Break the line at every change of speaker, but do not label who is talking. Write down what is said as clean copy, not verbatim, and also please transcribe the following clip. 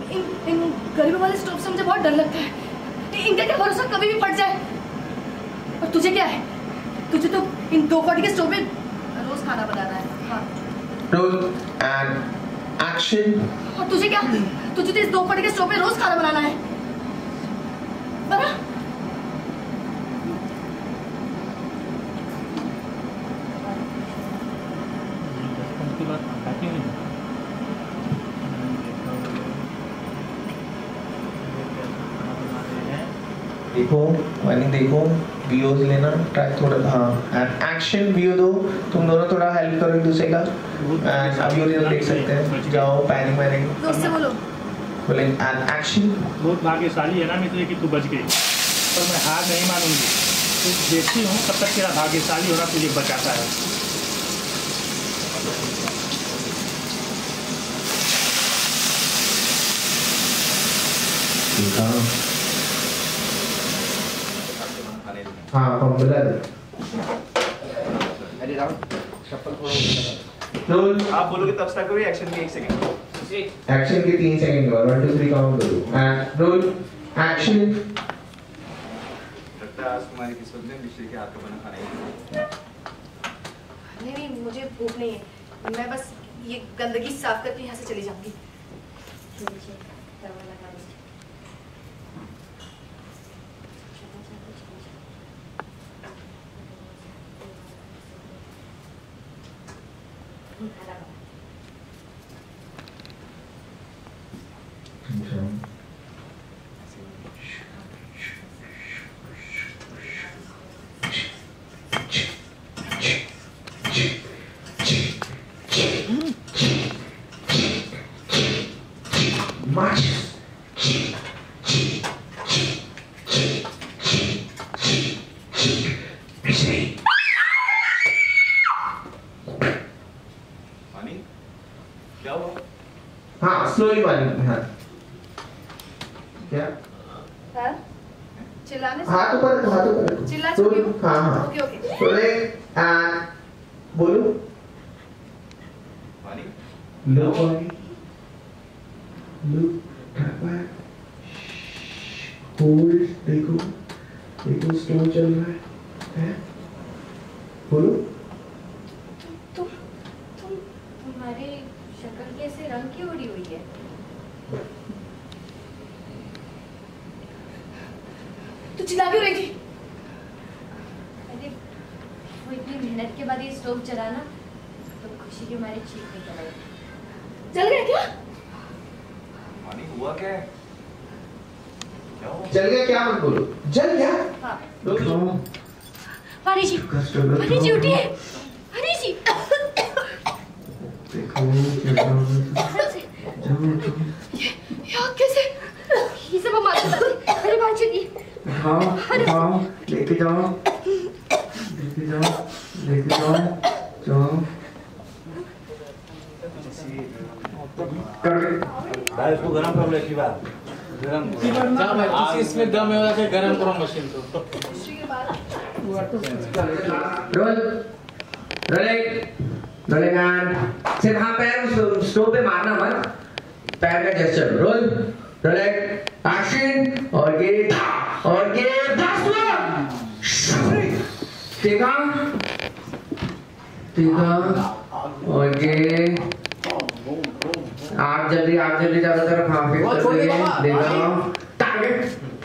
इन गरीबों वाले स्टोव से मुझे बहुत डर लगता है। इनका क्या भरोसा, कभी भी फट जाए। और तुझे क्या है, तुझे तो इन 240 के स्टोव में रोज खाना बनाना है। हाँ।
Roll and action.
और तुझे क्या, तुझे तो इस 240 के स्टोव में रोज खाना बनाना है। बना?
देखो वानी, देखो वीओज लेना, ट्राई थोड़ा। हाँ एंड एक्शन। वीओ दो, तुम दोनों थोड़ा हेल्प करो एक दूसरे का। एंड अभी ओरिजिनल देख सकते हैं। जाओ पैनिक मैनिक
दोस्त से बोलो।
बोले एंड एक्शन।
बहुत भाग्यशाली है ना मित्र कि तू बच गई, पर मैं हार नहीं मानूंगी। तू देखती हूँ कब तक तेरा भाग्यशाली होना तुझे बचाता है।
हाँ पॉपुलर। रोल।
आप बोलोगे तब स्टार्ट करो, एक्शन के 1 सेकंड।
एक्शन के 3 सेकंड के बाद 1 2 3 काउंट करो। And roll action.
लगता है आज तुम्हारी किस्मत में मिश्री के हाथ का बना खाना ही है।
नहीं, मुझे भूख नहीं है। मैं बस ये गंदगी साफ करके यहाँ से चली जाऊंगी।
क्या हुआ?
हाँ स्लोली वाली। हाँ क्या?
हाँ? चिल्लाने से?
हाथ ऊपर, हाथ ऊपर।
चिल्ला चुकी हूँ?
हाँ हाँ।
Okay okay.
बोले बोलो।
पानी?
लो पानी। लो ढापा। होल्ड। देखो देखो स्लो चल रहा है। हैं? बोलो।
तुम्हारी शक्ल कैसे रंग की उड़ी हुई है? तू चिल्ला क्यों रही थी?
अरे वो इतनी मेहनत के बाद ये स्टोव चलाना तो खुशी के मारे चीख निकल आई।
जल गया क्या?
पानी हुआ क्या है? क्या हुआ?
जल गया क्या? मत बोलो। जल गया?
हाँ।
पानी जी उठिए। पानी जी।
देखो
ये आग कैसे? ये सब हम मालूम करते। अरे बात चलिए।
हाँ हाँ लेके जाओ, लेके जाओ, लेके जाओ, जाओ।
भाई इसको गरम कर ले की बात। गरम क्या भाई किसी इसमें दम है वाला गरम करो मशीन को।
रोल रोलिंग रोलिंग एंड सिर्फ हाँ पैर स्टोव पे मारना मत, पैर का जेस्चर। Role rolling action. और ये देखा देखा। और ये आग जल्दी चारों तरफ। हाँ फिर देखा टारगेट